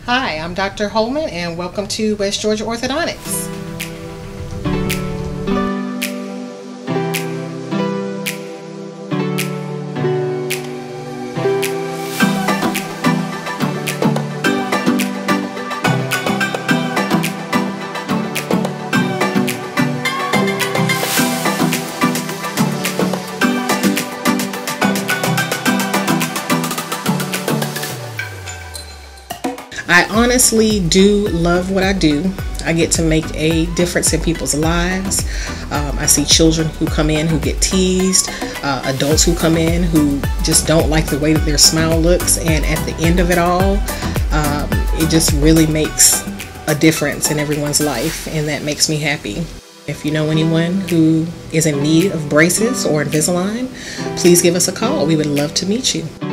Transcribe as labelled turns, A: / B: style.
A: Hi, I'm Dr. Holman and welcome to West Georgia Orthodontics. I honestly do love what I do. I get to make a difference in people's lives. I see children who come in who get teased, adults who come in who just don't like the way that their smile looks, and at the end of it all, it just really makes a difference in everyone's life, and that makes me happy. If you know anyone who is in need of braces or Invisalign, please give us a call. We would love to meet you.